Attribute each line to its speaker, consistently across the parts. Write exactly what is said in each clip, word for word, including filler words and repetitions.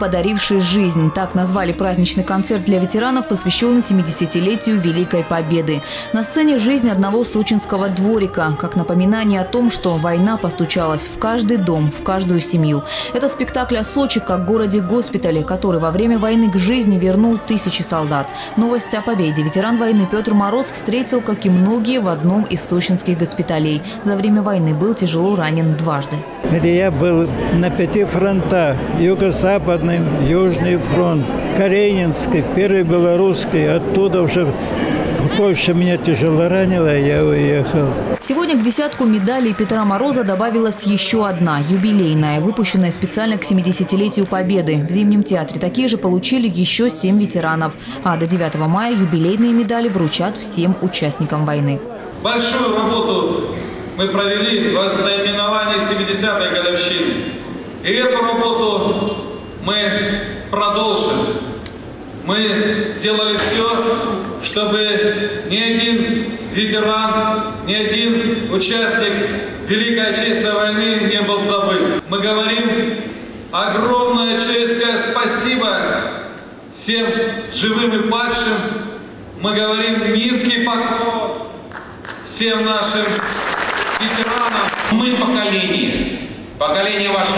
Speaker 1: подаривший жизнь». Так назвали праздничный концерт для ветеранов, посвященный семидесятилетию Великой Победы. На сцене жизнь одного сочинского дворика, как напоминание о том, что война постучалась в каждый дом, в каждую семью. Это спектакль о Сочи как городе-госпитале, который во время войны к жизни вернул тысячи солдат. Новость о победе ветеран войны Петр Мороз встретил, как и многие, в одном из сочинских госпиталей. За время войны был тяжело ранен дважды.
Speaker 2: Я был на пяти фронтах. Юго-Западный, Южный фронт, Каренинский, Первый Белорусский. Оттуда уже Польша меня тяжело ранила, я уехал.
Speaker 1: Сегодня к десятку медалей Петра Мороза добавилась еще одна, юбилейная, выпущенная специально к семидесятилетию Победы. В Зимнем театре такие же получили еще семь ветеранов. А до девятого мая юбилейные медали вручат всем участникам войны.
Speaker 3: Большую работу мы провели в ознаменовании семидесятой годовщины. И эту работу мы продолжим. Мы делали все, чтобы ни один ветеран, ни один участник Великой Отечественной войны не был забыт. Мы говорим огромное человеческое спасибо всем живым и падшим. Мы говорим низкий поклон всем нашим ветеранам.
Speaker 4: Мы поколение, поколение ваших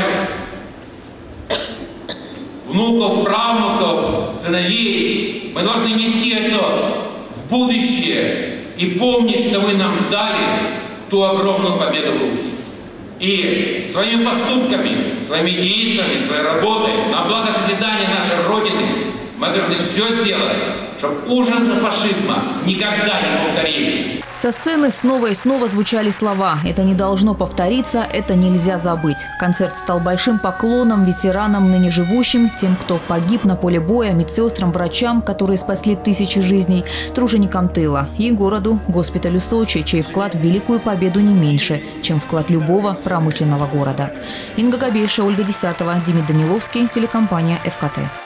Speaker 4: внуков, правнуков, сыновей. Мы должны нести это в будущее и помнить, что вы нам дали ту огромную победу. И своими поступками, своими действиями, своей работой на благо созидания нашей Родины мы должны все сделать, чтобы ужасы фашизма никогда не повторились.
Speaker 1: Со сцены снова и снова звучали слова: «Это не должно повториться, это нельзя забыть». Концерт стал большим поклоном ветеранам, ныне живущим, тем, кто погиб на поле боя, медсестрам, врачам, которые спасли тысячи жизней, труженикам тыла и городу, госпиталю Сочи, чей вклад в Великую Победу не меньше, чем вклад любого промышленного города. Инга Габейша, Ольга Десятова, Демид Даниловский, телекомпания эф ка тэ.